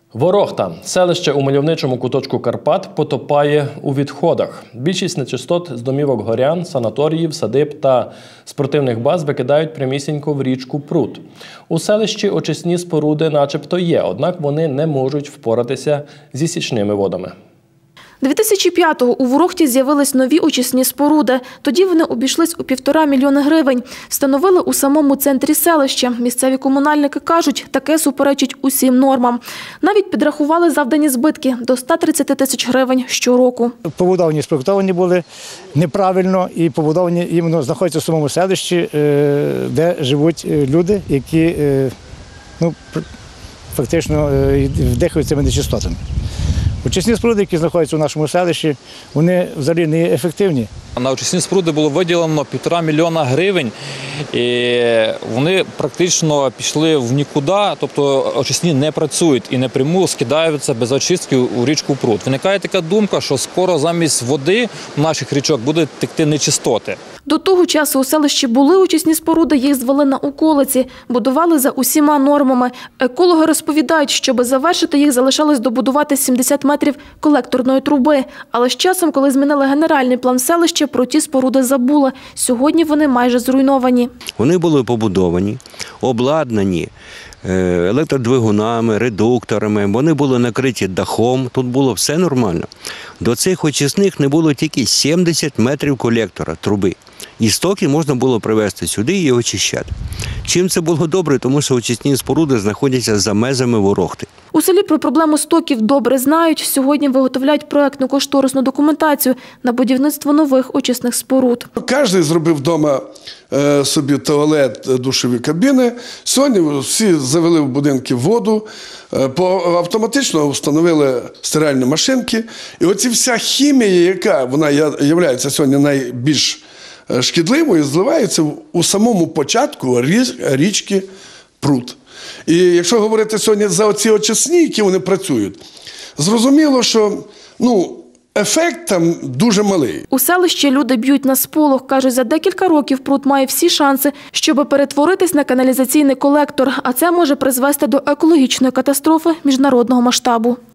Ворохта – селище у мальовничому куточку Карпат, потопає у відходах. Більшість нечистот з домівок горян, санаторіїв, садиб та спортивних баз викидають прямісінько в річку Прут. У селищі очисні споруди начебто є, однак вони не можуть впоратися зі стічними водами. 2005-го у Ворохті з'явились нові очисні споруди. Тоді вони обійшлись у 1,5 мільйона гривень. Встановили у самому центрі селища. Місцеві комунальники кажуть, таке суперечить усім нормам. Навіть підрахували завдані збитки – до 130 тисяч гривень щороку. Побудовані, спроектовані були неправильно і побудовані іменно знаходяться в самому селищі, де живуть люди, які фактично вдихають цими нечистотами. Очисні споруди, які знаходяться у нашому селищі, вони взагалі не ефективні. На очисні споруди було виділено 1,5 мільйона гривень, і вони практично пішли в нікуди, тобто очисні не працюють і напряму скидаються без очистки у річку Прут. Виникає така думка, що скоро замість води в наших річок будуть текти нечистоти. До того часу у селищі були очисні споруди, їх звели на околиці, будували за усіма нормами. Екологи розповідають, щоб завершити їх, залишалось добудувати 70 метрів колекторної труби. Але з часом, коли змінили генеральний план селища, про ті споруди забули. Сьогодні вони майже зруйновані. Вони були побудовані, обладнані електродвигунами, редукторами, вони були накриті дахом, тут було все нормально. До цих очисних не було тільки 70 метрів колектора, труби. І стоки можна було привезти сюди і очищати. Чим це було добре? Тому що очисні споруди знаходяться за межами Ворохти. У селі про проблему стоків добре знають. Сьогодні виготовляють проектно-кошторисну документацію на будівництво нових очисних споруд. Кожен зробив вдома собі туалет, душові кабіни. Сьогодні всі завели в будинки воду, автоматично встановили стиральні машинки. І оці вся хімія, яка вона є сьогодні найбільш шкідливою, зливається у самому початку річки Прут. І якщо говорити сьогодні за оці очисні, які вони працюють, зрозуміло, що ефект там дуже малий. У селищі люди б'ють на сполох. Кажуть, за декілька років Прут має всі шанси, щоб перетворитись на каналізаційний колектор. А це може призвести до екологічної катастрофи міжнародного масштабу.